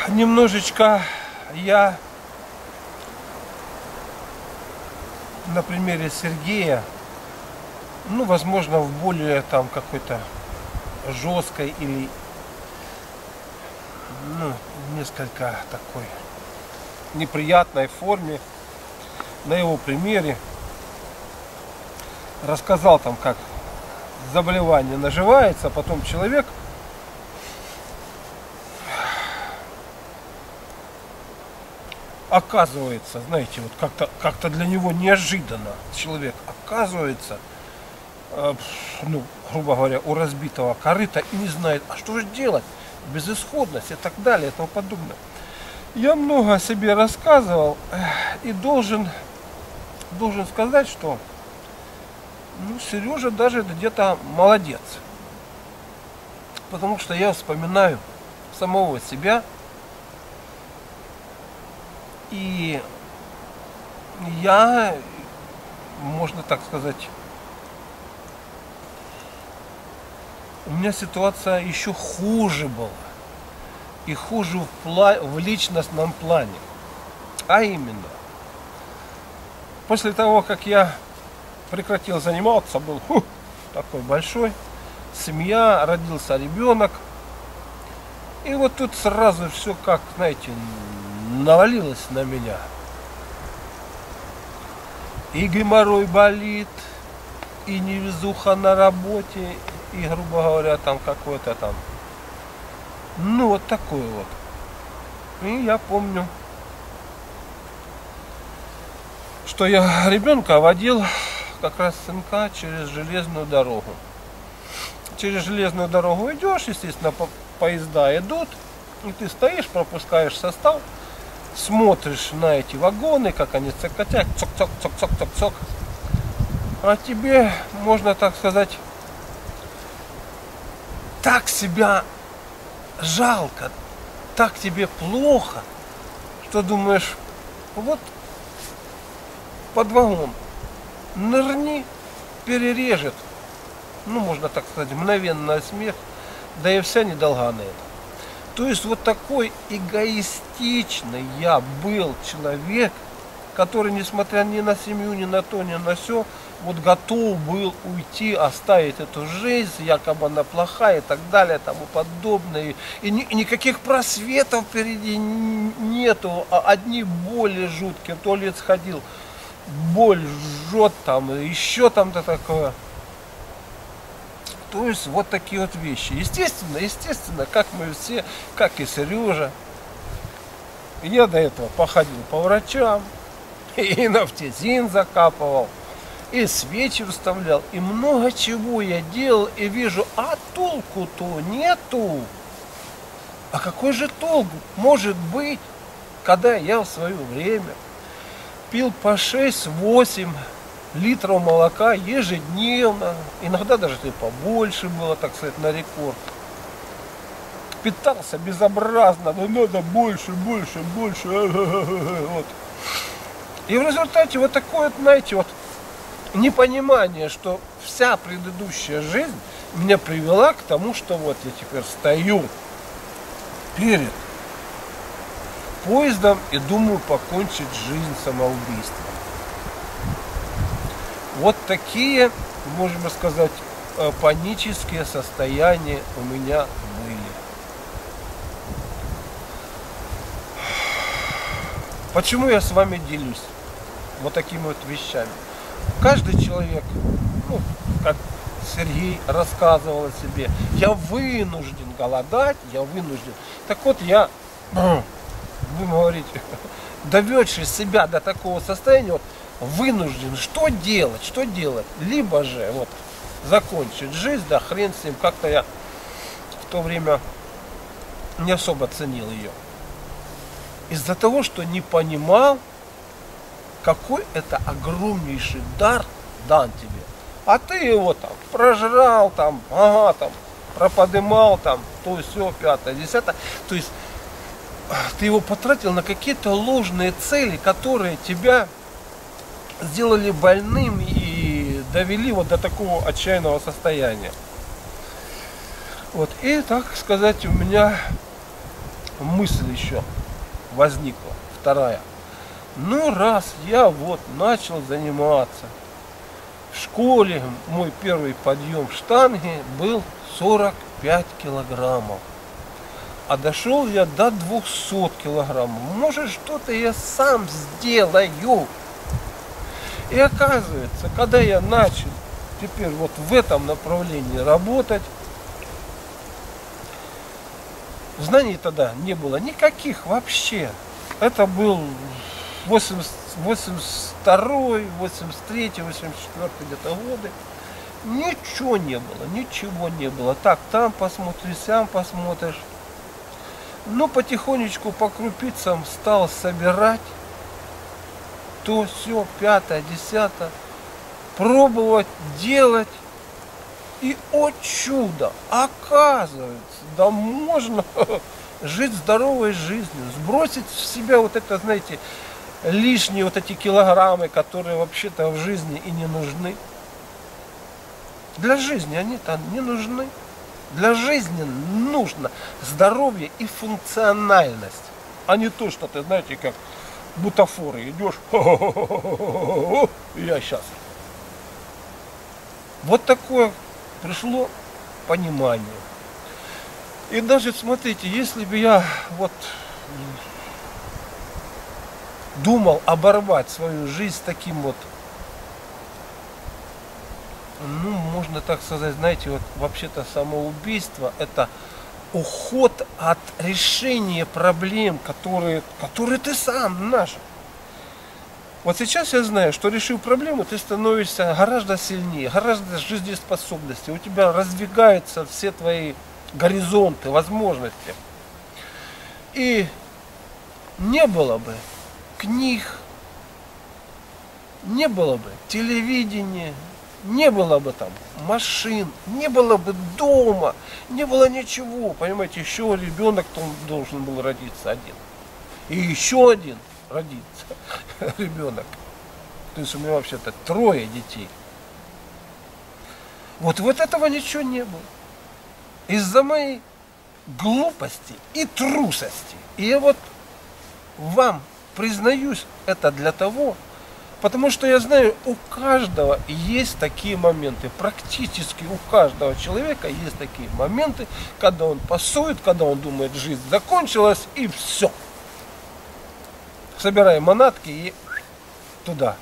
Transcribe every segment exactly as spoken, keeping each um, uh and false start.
немножечко я на примере Сергея, ну, возможно, в более там какой-то жесткой или, ну, несколько такой неприятной форме, на его примере рассказал там, как заболевание наживается, а потом человек оказывается, знаете, вот как-то как-то для него неожиданно человек оказывается, э, ну, грубо говоря, у разбитого корыта и не знает, а что же делать, безысходность и так далее и тому подобное. Я много о себе рассказывал и должен, должен сказать, что, ну, Сережа даже где-то молодец. Потому что я вспоминаю самого себя. И я, можно так сказать, у меня ситуация еще хуже была. И хуже в, пла- в личностном плане. А именно, после того, как я прекратил заниматься, был фу, такой большой, семья, родился ребенок. И вот тут сразу все, как, знаете, навалилось на меня. И геморрой болит, и невезуха на работе, и, грубо говоря, там какой-то там, ну, вот такой вот. И я помню, что я ребенка водил, как раз сынка, через железную дорогу. Через железную дорогу идешь, естественно, по поезда идут, и ты стоишь, пропускаешь состав, смотришь на эти вагоны, как они цокотят, цок-цок-цок-цок-цок-цок. А тебе, можно так сказать, так себя жалко, так тебе плохо, что думаешь, вот под вагон нырни, перережет, ну, можно так сказать, мгновенная смерть, да и вся недолга на это. То есть вот такой эгоистичный я был человек, который, несмотря ни на семью, ни на то, ни на сё, вот готов был уйти, оставить эту жизнь, якобы она плохая и так далее, тому подобное. И, ни, и никаких просветов впереди нету, а одни боли жуткие. В туалет сходил, боль жжет там, еще там-то такое. То есть вот такие вот вещи. Естественно, естественно, как мы все, как и Сережа. Я до этого походил по врачам, и нафтизин закапывал, и свечи вставлял, и много чего я делал, и вижу, а толку-то нету. А какой же толк может быть, когда я в свое время пил по шесть-восемь литров молока ежедневно, иногда даже и побольше было, так сказать, на рекорд. Питался безобразно, но надо больше, больше, больше. Вот. И в результате вот такое, вот, знаете, вот непонимание, что вся предыдущая жизнь меня привела к тому, что вот я теперь стою перед поездом и думаю покончить жизнь самоубийством. Вот такие, можно сказать, панические состояния у меня были. Почему я с вами делюсь вот такими вот вещами? Каждый человек, ну, как Сергей рассказывал о себе, я вынужден голодать, я вынужден. Так вот, я, будем говорить, доведший себя до такого состояния, вот, вынужден что делать, что делать? Либо же вот закончить жизнь, да хрен с ним, как-то я в то время не особо ценил ее. Из-за того, что не понимал, какой это огромнейший дар дан тебе. А ты его там прожрал, там, ага, там, проподымал, там, то все, пятое, десятое. То есть ты его потратил на какие-то ложные цели, которые тебя сделали больным и довели вот до такого отчаянного состояния. Вот, и, так сказать, у меня мысль еще возникла, вторая. Ну, раз я вот начал заниматься, в школе мой первый подъем штанги был сорок пять килограммов. А дошел я до двухсот килограммов. Может, что-то я сам сделаю. И оказывается, когда я начал теперь вот в этом направлении работать, знаний тогда не было никаких вообще. Это был восемьдесят второй, восемьдесят третий, восемьдесят четвёртый где-то годы. Ничего не было, ничего не было. Так, там посмотришь, сям посмотришь. Но потихонечку по крупицам стал собирать то, все, пятое, десятое, пробовать, делать. И, о чудо, оказывается, да можно жить здоровой жизнью, сбросить с себя вот это, знаете, лишние вот эти килограммы, которые вообще-то в жизни и не нужны. Для жизни они-то не нужны. Для жизни нужно здоровье и функциональность, а не то, что ты, знаете, как бутафоры идешь, я сейчас. Вот такое пришло понимание. И даже, смотрите, если бы я вот думал оборвать свою жизнь таким вот, ну, можно так сказать, знаете, вот вообще-то самоубийство – это уход от решения проблем, которые, которые ты сам наш. Вот сейчас я знаю, что решив проблему, ты становишься гораздо сильнее, гораздо жизнеспособностей, у тебя раздвигаются все твои горизонты, возможности. И не было бы книг, не было бы телевидения, не было бы там машин, не было бы дома, не было ничего. Понимаете, еще ребенок должен был родиться один. И еще один родится ребенок. То есть у меня вообще-то трое детей. Вот вот этого ничего не было. Из-за моей глупости и трусости. И я вот вам признаюсь это для того, потому что я знаю, у каждого есть такие моменты. Практически у каждого человека есть такие моменты, когда он пасует, когда он думает, жизнь закончилась, и все. Собираем манатки и туда.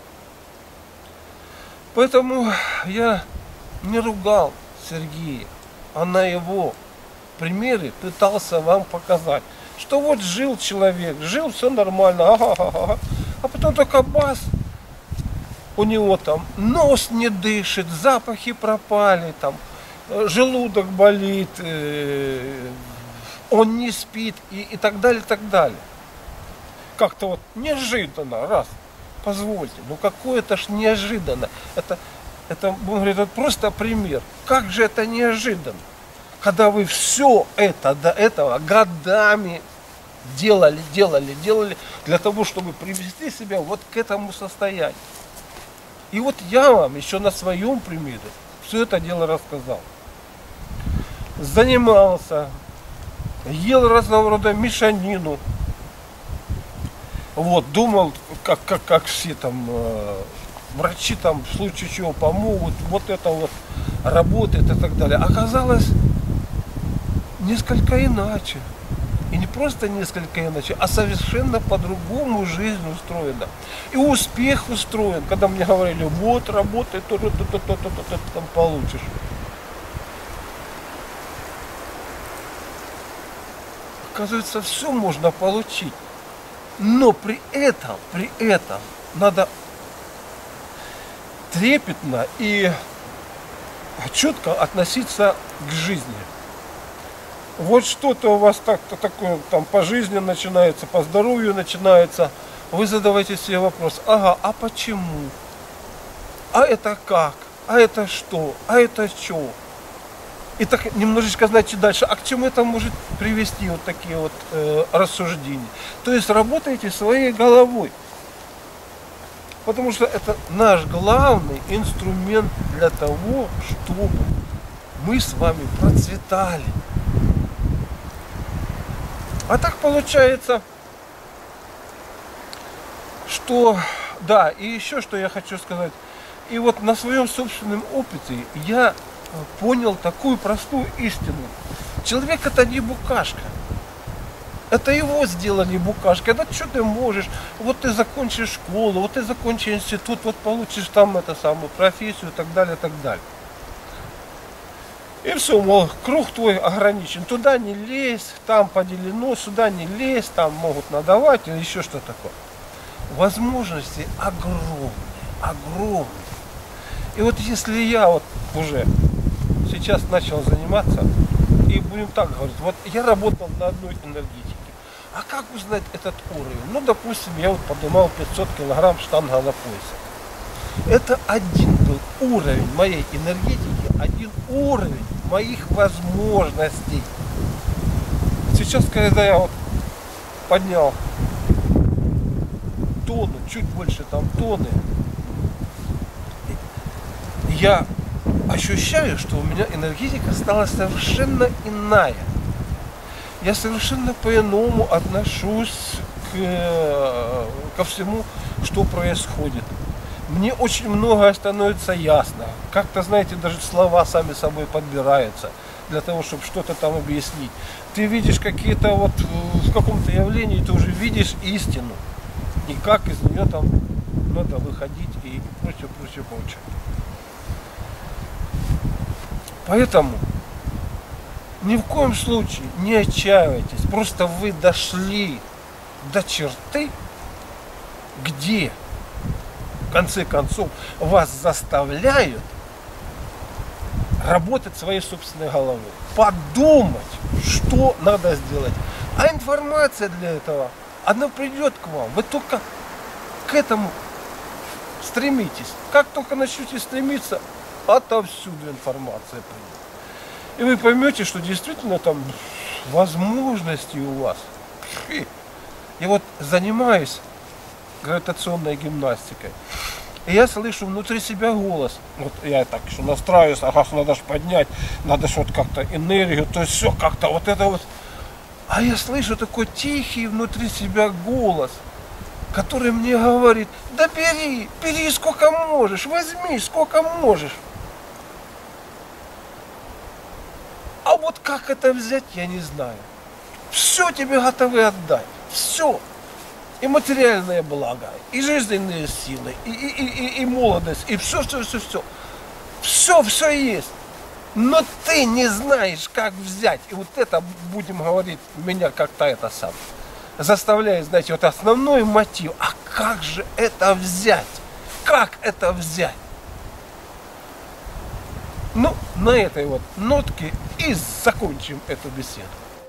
Поэтому я не ругал Сергея, а на его примере пытался вам показать, что вот жил человек, жил, все нормально, ага, ага, ага. А потом только бас, у него там нос не дышит, запахи пропали, там желудок болит, э, он не спит и, и так далее, и так далее. Как-то вот неожиданно, раз, позвольте, ну какое это ж неожиданно. Это, это, он говорит, это просто пример. Как же это неожиданно, когда вы все это до этого годами делали, делали, делали для того, чтобы привести себя вот к этому состоянию. И вот я вам еще на своем примере все это дело рассказал. Занимался, ел разного рода мешанину. Вот, думал, как, как, как все там э, врачи там в случае чего помогут, вот это вот работает и так далее. Оказалось несколько иначе. И не просто несколько иначе, а совершенно по-другому жизнь устроена. И успех устроен, когда мне говорили, вот работай, то-то, то-то, то-то, то-то, там получишь. Оказывается, все можно получить. Но при этом, при этом надо трепетно и четко относиться к жизни. Вот что-то у вас так-то такое там по жизни начинается, по здоровью начинается, вы задавайте себе вопрос, ага, а почему? А это как? А это что? А это что? И так немножечко, значит, дальше. А к чему это может привести вот такие вот э, рассуждения? То есть работайте своей головой. Потому что это наш главный инструмент для того, чтобы мы с вами процветали. А так получается, что, да, и еще что я хочу сказать. И вот на своем собственном опыте я понял такую простую истину. Человек это не букашка. Это его сделали букашкой. Да что ты можешь? Вот ты закончишь школу, вот ты закончишь институт, вот получишь там эту самую профессию и так далее, и так далее. И все, мол, круг твой ограничен. Туда не лезь, там поделено, сюда не лезь, там могут надавать или еще что такое. Возможности огромные, огромные. И вот если я вот уже сейчас начал заниматься, и будем так говорить, вот я работал на одной энергетике. А как узнать этот уровень? Ну, допустим, я вот поднимал пятьсот килограмм штанга на поясе. Это один был уровень моей энергетики, один уровень моих возможностей. Сейчас, когда я вот поднял тонну, чуть больше там тонны, я ощущаю, что у меня энергетика стала совершенно иная. Я совершенно по-иному отношусь к, ко всему, что происходит. Мне очень многое становится ясно. Как-то, знаете, даже слова сами собой подбираются для того, чтобы что-то там объяснить. Ты видишь какие-то вот в каком-то явлении, ты уже видишь истину. И как из нее там надо выходить и прочее, прочее, прочее. Поэтому ни в коем случае не отчаивайтесь. Просто вы дошли до черты, где в конце концов вас заставляют работать своей собственной головой. Подумать, что надо сделать. А информация для этого, она придет к вам. Вы только к этому стремитесь. Как только начнете стремиться, отовсюду информация придет. И вы поймете, что действительно там возможности у вас. Я вот занимаюсь гравитационной гимнастикой. И я слышу внутри себя голос. Вот я так еще настраиваюсь, ага, надо же поднять, надо же вот как-то энергию, то есть все как-то вот это вот. А я слышу такой тихий внутри себя голос, который мне говорит: да бери, бери сколько можешь, возьми сколько можешь. А вот как это взять, я не знаю. Все тебе готовы отдать. Все. И материальное благо, и жизненные силы, и, и, и, и молодость, и все, все, все, все. Все, все есть. Но ты не знаешь, как взять. И вот это, будем говорить, меня как-то это сам заставляет, знаете, вот основной мотив. А как же это взять? Как это взять? Ну, на этой вот нотке и закончим эту беседу.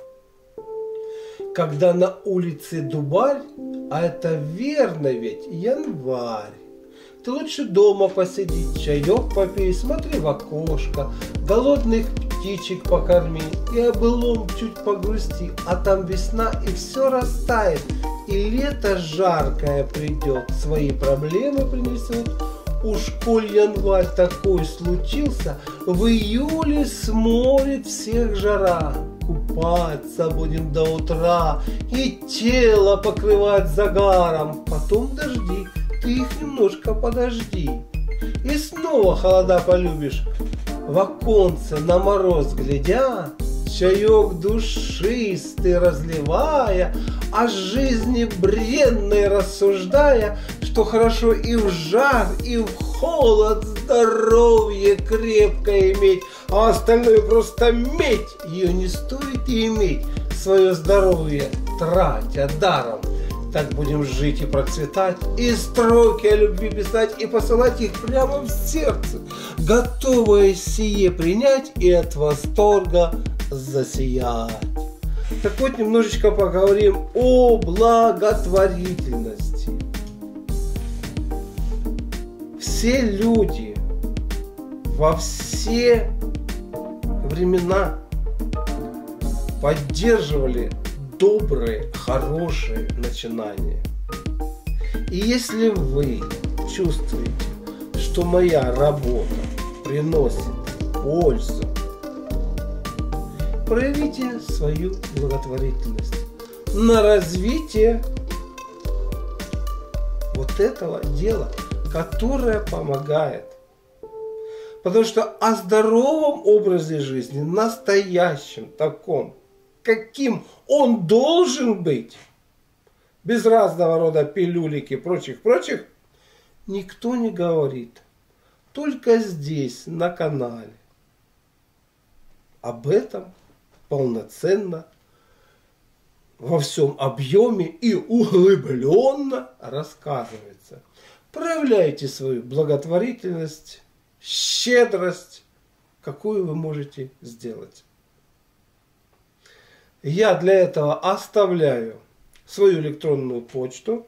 Когда на улице дубарь, а это верно ведь январь, ты лучше дома посиди, чаек попей, смотри в окошко, голодных птичек покорми и о былом чуть погрусти, а там весна и все растает, и лето жаркое придет, свои проблемы принесет. Уж коль январь такой случился, в июле сморит всех жара. Купаться будем до утра и тело покрывать загаром. Потом дожди, ты их немножко подожди. И снова холода полюбишь. В оконце на мороз глядя, чаек душистый разливая, о жизни бренной рассуждая, что хорошо и в жар, и в холод здоровье крепкое иметь, а остальное просто медь, ее не стоит и иметь, свое здоровье тратя даром. Так будем жить и процветать, и строки о любви писать, и посылать их прямо в сердце, готовые сие принять и от восторга засиять. Так вот, немножечко поговорим о благотворительности. Все люди во все времена поддерживали добрые, хорошие начинания. И если вы чувствуете, что моя работа приносит пользу, проявите свою благотворительность. на развитие вот этого дела, которое помогает. Потому что о здоровом образе жизни, настоящем, таком, каким он должен быть, без разного рода пилюлек и прочих-прочих, никто не говорит. Только здесь, на канале. Об этом полноценно, во всем объеме и углубленно рассказывается. Проявляйте свою благотворительность, щедрость, какую вы можете сделать. Я для этого оставляю свою электронную почту.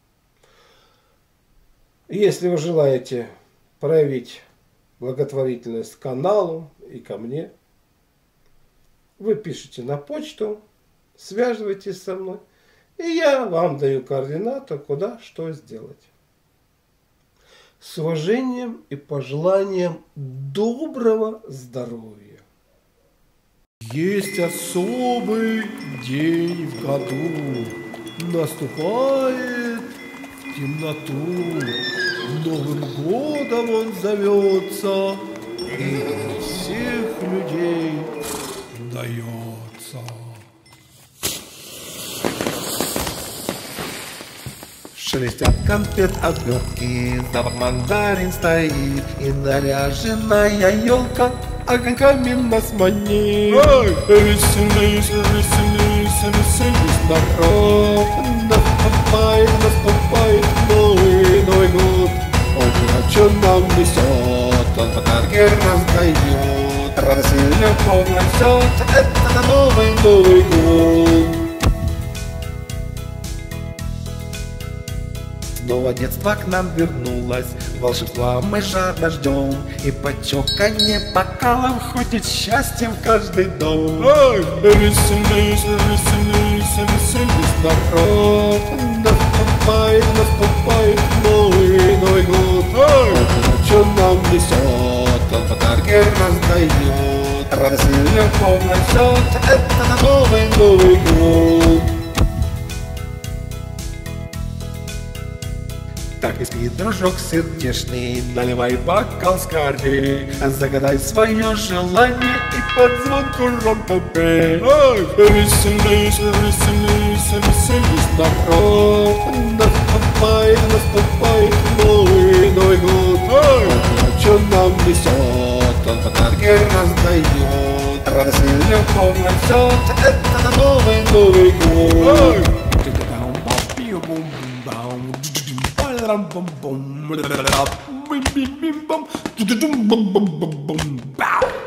Если вы желаете проявить благотворительность каналу и ко мне, вы пишите на почту, связывайтесь со мной, и я вам даю координаты, куда что сделать. С уважением и пожеланием доброго здоровья. Есть особый день в году, наступает в темноту, Новым годом он зовется, и для всех людей дается. Шелестят конфет обертки, запах мандарин стоит, и наряженная елка огоньками нас манит. Веселись, веселись, веселись, народ, наступает, наступает новый, Новый год. Он что нам несет, он подарки раздает, радость и любовь несет, это новый, Новый год. Снова детство к нам вернулось, волшебства мы жадно ждем, и почоканье бокалом ходит счастьем в каждый дом. Ой! Веселись, веселись, веселись, народ, наступает, наступает новый, Новый год. Ой! Он что нам несет, он подарки раздает, радость и любовь несет, это новый, Новый год. Так и спит дружок сердечный, наливай бокал скорей, загадай свое желание и под звонку ромко пей. Веселись, веселись, веселись, народ, наступает, наступает новый, Новый год. Он что нам несет, он подарки раздает, радость и любовь несет, это новый, Новый год. Bum bum bum bum bum bum bum bum bum.